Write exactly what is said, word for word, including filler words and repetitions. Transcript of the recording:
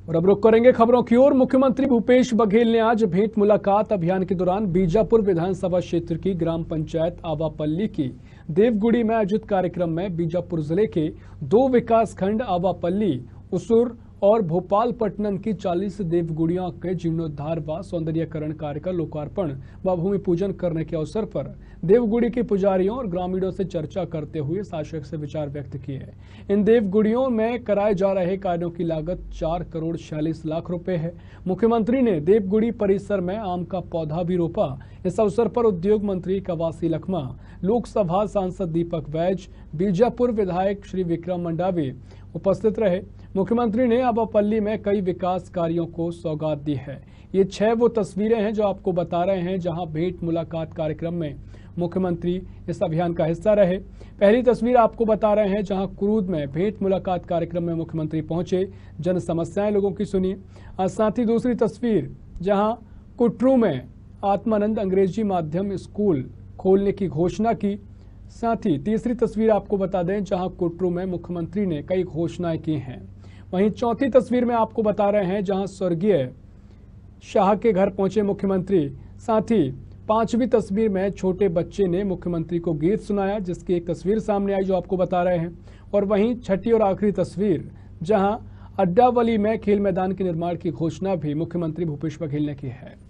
और अब रुक करेंगे खबरों की ओर। मुख्यमंत्री भूपेश बघेल ने आज भेंट मुलाकात अभियान के दौरान बीजापुर विधानसभा क्षेत्र की ग्राम पंचायत आवापल्ली की देवगुड़ी में आयोजित कार्यक्रम में बीजापुर जिले के दो विकास खंड आवापल्ली, उसूर और भोपालपट्टनम की चालीस देवगुड़ियों के जीर्णोद्धार व सौंदर्यकरण कार्य का लोकार्पण व भूमि पूजन करने के अवसर पर देवगुड़ी के पुजारियों और ग्रामीणों से चर्चा करते हुए शासक से विचार व्यक्त किए। इन देवगुड़ियों में कराए जा रहे कार्यों की लागत चार करोड़ छियालीस लाख रुपए है। मुख्यमंत्री ने देवगुड़ी परिसर में आम का पौधा भी रोपा। इस अवसर पर उद्योग मंत्री कवासी लखमा, लोकसभा सांसद दीपक वैज, बीजापुर विधायक श्री विक्रम मंडावी उपस्थित रहे। मुख्यमंत्री ने आवापल्ली में कई विकास कार्यों को सौगात दी है। ये छह वो तस्वीरें हैं जो आपको बता रहे हैं जहां भेंट मुलाकात कार्यक्रम में मुख्यमंत्री इस अभियान का हिस्सा रहे। पहली तस्वीर आपको बता रहे हैं जहां कुरूद में भेंट मुलाकात कार्यक्रम में मुख्यमंत्री पहुंचे, जन समस्याएं लोगों की सुनी। साथ ही दूसरी तस्वीर जहां कुटरू में आत्मानंद अंग्रेजी माध्यम स्कूल खोलने की घोषणा की। साथ ही तीसरी तस्वीर आपको बता दें जहां कुटरू में मुख्यमंत्री ने कई घोषणाएं की हैं। वहीं चौथी तस्वीर में आपको बता रहे हैं जहां स्वर्गीय शाह के घर पहुंचे मुख्यमंत्री। साथ ही पांचवी तस्वीर में छोटे बच्चे ने मुख्यमंत्री को गीत सुनाया, जिसकी एक तस्वीर सामने आई जो आपको बता रहे हैं। और वहीं छठी और आखिरी तस्वीर जहां अड्डावली में खेल मैदान के निर्माण की घोषणा भी मुख्यमंत्री भूपेश बघेल ने की है।